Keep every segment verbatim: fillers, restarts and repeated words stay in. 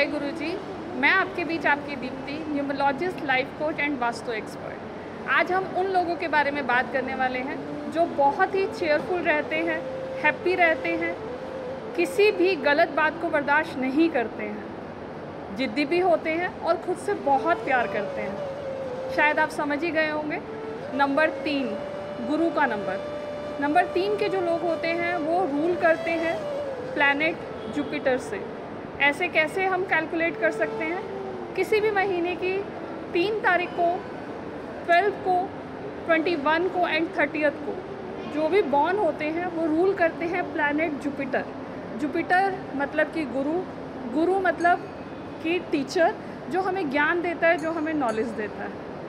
जय गुरु जी। मैं आपके बीच आपकी Deepti, numerologist, life coach and vastu expert. आज हम उन लोगों के बारे में बात करने वाले हैं जो बहुत ही चेयरफुल रहते हैं, हैप्पी रहते हैं, किसी भी गलत बात को बर्दाश्त नहीं करते हैं, जिद्दी भी होते हैं और खुद से बहुत प्यार करते हैं। शायद आप समझ ही गए होंगे। नंबर तीन, गुरु का नंबर। नंबर तीन के जो लोग होते हैं वो रूल करते हैं प्लैनेट जुपिटर से। ऐसे कैसे हम कैलकुलेट कर सकते हैं? किसी भी महीने की तीन तारीख को, ट्वेल्व को, ट्वेंटी वन को एंड थर्टियथ को जो भी बॉर्न होते हैं वो रूल करते हैं प्लैनेट जुपिटर। जुपिटर मतलब कि गुरु, गुरु मतलब कि टीचर, जो हमें ज्ञान देता है, जो हमें नॉलेज देता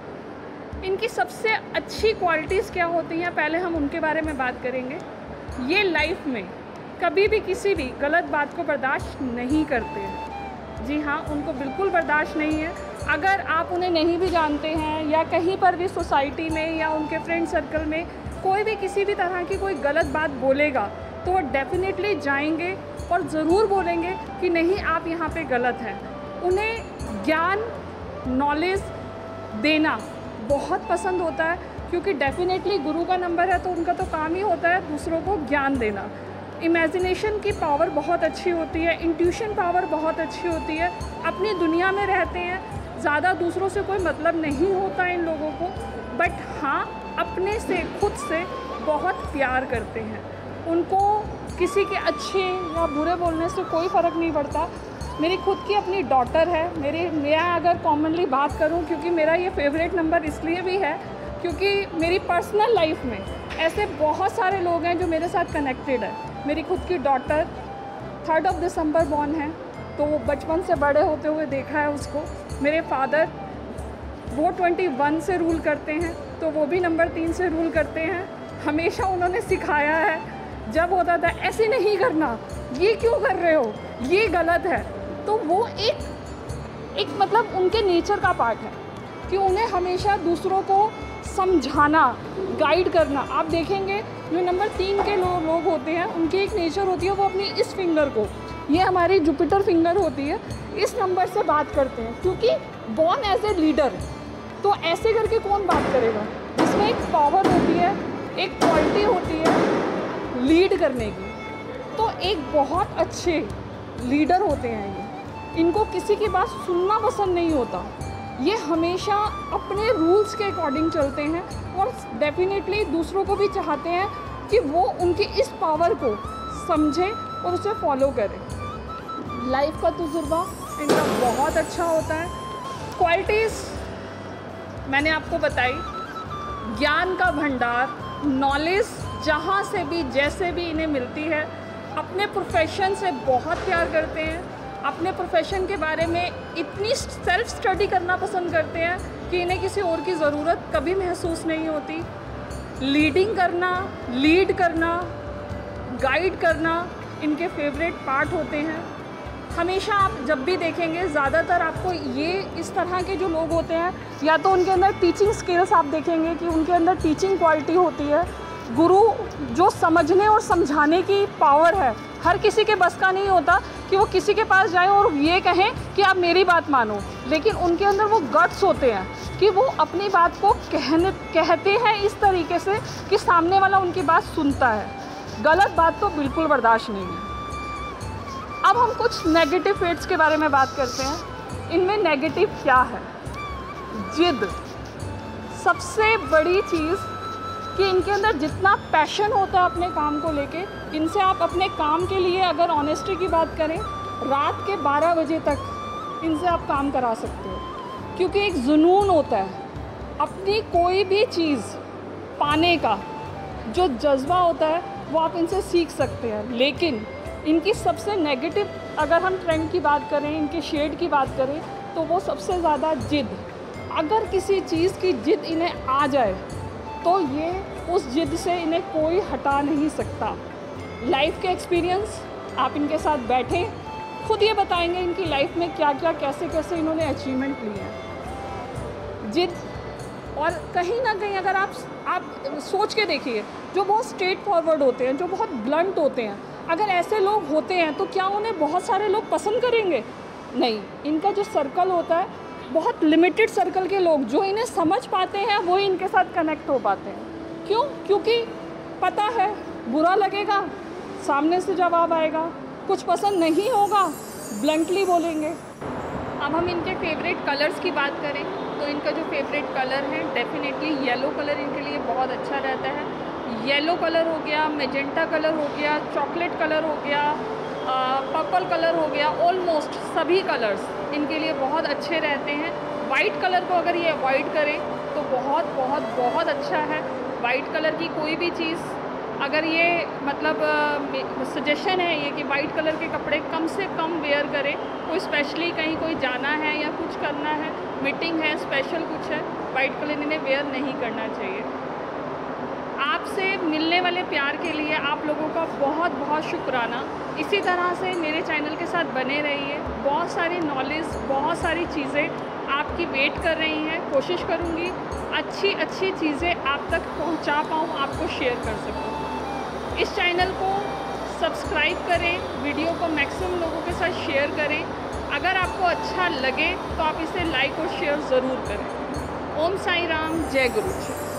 है। इनकी सबसे अच्छी क्वालिटीज़ क्या होती हैं, पहले हम उनके बारे में बात करेंगे। ये लाइफ में कभी भी किसी भी गलत बात को बर्दाश्त नहीं करते हैं। जी हाँ, उनको बिल्कुल बर्दाश्त नहीं है। अगर आप उन्हें नहीं भी जानते हैं या कहीं पर भी सोसाइटी में या उनके फ्रेंड सर्कल में कोई भी किसी भी तरह की कोई गलत बात बोलेगा तो वो डेफिनेटली जाएंगे और ज़रूर बोलेंगे कि नहीं, आप यहाँ पे गलत हैं। उन्हें ज्ञान, नॉलेज देना बहुत पसंद होता है, क्योंकि डेफिनेटली गुरु का नंबर है तो उनका तो काम ही होता है दूसरों को ज्ञान देना। इमेजिनेशन की पावर बहुत अच्छी होती है, इंट्यूशन पावर बहुत अच्छी होती है। अपनी दुनिया में रहते हैं, ज़्यादा दूसरों से कोई मतलब नहीं होता इन लोगों को, बट हाँ, अपने से, खुद से बहुत प्यार करते हैं। उनको किसी के अच्छे या बुरे बोलने से कोई फ़र्क नहीं पड़ता। मेरी खुद की अपनी डॉटर है। मेरी मैं अगर कॉमनली बात करूं, क्योंकि मेरा ये फेवरेट नंबर इसलिए भी है क्योंकि मेरी पर्सनल लाइफ में ऐसे बहुत सारे लोग हैं जो मेरे साथ कनेक्टेड है। मेरी खुद की daughter third of December born है, तो वो बचपन से बड़े होते हुए देखा है उसको। मेरे फादर वो ट्वेंटी वन से रूल करते हैं, तो वो भी नंबर तीन से रूल करते हैं। हमेशा उन्होंने सिखाया है, जब होता था ऐसे नहीं करना, ये क्यों कर रहे हो, ये गलत है, तो वो एक एक मतलब उनके नेचर का पार्ट है कि उन्हें हमेशा दूसरों को समझाना, गाइड करना। आप देखेंगे जो नंबर तीन के लो, लोग होते हैं, उनकी एक नेचर होती है, वो अपनी इस फिंगर को, ये हमारी जुपिटर फिंगर होती है, इस नंबर से बात करते हैं, क्योंकि बॉर्न एज ए लीडर। तो ऐसे करके कौन बात करेगा, जिसमें एक पावर होती है, एक क्वालिटी होती है लीड करने की। तो एक बहुत अच्छे लीडर होते हैं ये। इनको किसी की बात सुनना पसंद नहीं होता, ये हमेशा अपने रूल्स के अकॉर्डिंग चलते हैं और डेफिनेटली दूसरों को भी चाहते हैं कि वो उनकी इस पावर को समझें और उसे फॉलो करें। लाइफ का तजुर्बा इनका बहुत अच्छा होता है। क्वालिटीज़ मैंने आपको बताई, ज्ञान का भंडार, नॉलेज जहाँ से भी जैसे भी इन्हें मिलती है। अपने प्रोफेशन से बहुत प्यार करते हैं, अपने प्रोफेशन के बारे में इतनी सेल्फ स्टडी करना पसंद करते हैं कि इन्हें किसी और की ज़रूरत कभी महसूस नहीं होती। लीडिंग करना, लीड करना, गाइड करना इनके फेवरेट पार्ट होते हैं। हमेशा आप जब भी देखेंगे, ज़्यादातर आपको ये इस तरह के जो लोग होते हैं, या तो उनके अंदर टीचिंग स्किल्स आप देखेंगे कि उनके अंदर टीचिंग क्वालिटी होती है। गुरु जो समझने और समझाने की पावर है, हर किसी के बस का नहीं होता कि वो किसी के पास जाए और ये कहें कि आप मेरी बात मानो, लेकिन उनके अंदर वो गट्स होते हैं कि वो अपनी बात को कहने कहते हैं इस तरीके से कि सामने वाला उनकी बात सुनता है। गलत बात तो बिल्कुल बर्दाश्त नहीं है। अब हम कुछ नेगेटिव फेट्स के बारे में बात करते हैं। इनमें नेगेटिव क्या है? जिद। सबसे बड़ी चीज़ कि इनके अंदर जितना पैशन होता है अपने काम को लेके, इनसे आप अपने काम के लिए अगर ऑनेस्टी की बात करें, रात के बारह बजे तक इनसे आप काम करा सकते हो, क्योंकि एक जुनून होता है अपनी कोई भी चीज़ पाने का, जो जज्बा होता है वो आप इनसे सीख सकते हैं। लेकिन इनकी सबसे नेगेटिव अगर हम ट्रेंड की बात करें, इनके शेड की बात करें, तो वो सबसे ज़्यादा जिद। अगर किसी चीज़ की जिद इन्हें आ जाए तो ये उस जिद से इन्हें कोई हटा नहीं सकता। लाइफ के एक्सपीरियंस आप इनके साथ बैठें, खुद ये बताएंगे इनकी लाइफ में क्या क्या, कैसे कैसे इन्होंने अचीवमेंट लिए हैं। जिद। और कहीं ना कहीं अगर आप आप सोच के देखिए, जो बहुत स्ट्रेट फॉरवर्ड होते हैं, जो बहुत ब्लंट होते हैं, अगर ऐसे लोग होते हैं तो क्या उन्हें बहुत सारे लोग पसंद करेंगे? नहीं, इनका जो सर्कल होता है बहुत लिमिटेड सर्कल के लोग जो इन्हें समझ पाते हैं वो ही इनके साथ कनेक्ट हो पाते हैं। क्यों? क्योंकि पता है बुरा लगेगा, सामने से जवाब आएगा, कुछ पसंद नहीं होगा, ब्लंटली बोलेंगे। अब हम इनके फेवरेट कलर्स की बात करें तो इनका जो फेवरेट कलर है डेफिनेटली येलो कलर इनके लिए बहुत अच्छा रहता है। येलो कलर हो गया, मेजेंटा कलर हो गया, चॉकलेट कलर हो गया, पर्पल कलर हो गया, ऑलमोस्ट सभी कलर्स इनके लिए बहुत अच्छे रहते हैं। वाइट कलर को अगर ये अवॉइड करें तो बहुत बहुत बहुत अच्छा है। वाइट कलर की कोई भी चीज़ अगर ये मतलब सजेशन है ये कि वाइट कलर के कपड़े कम से कम वेयर करें। कोई स्पेशली कहीं कोई जाना है या कुछ करना है, मीटिंग है, स्पेशल कुछ है, वाइट कलर इन्हें वेयर नहीं करना चाहिए। आपसे मिलने वाले प्यार के लिए आप लोगों का बहुत बहुत शुक्राना। इसी तरह से मेरे चैनल के साथ बने रहिए। बहुत सारी नॉलेज, बहुत सारी चीज़ें आपकी वेट कर रही हैं। कोशिश करूँगी अच्छी अच्छी चीज़ें आप तक पहुँचा पाऊँ, आपको शेयर कर सकूँ। इस चैनल को सब्सक्राइब करें, वीडियो को मैक्सिमम लोगों के साथ शेयर करें। अगर आपको अच्छा लगे तो आप इसे लाइक और शेयर ज़रूर करें। ओम साई राम, जय गुरु जी।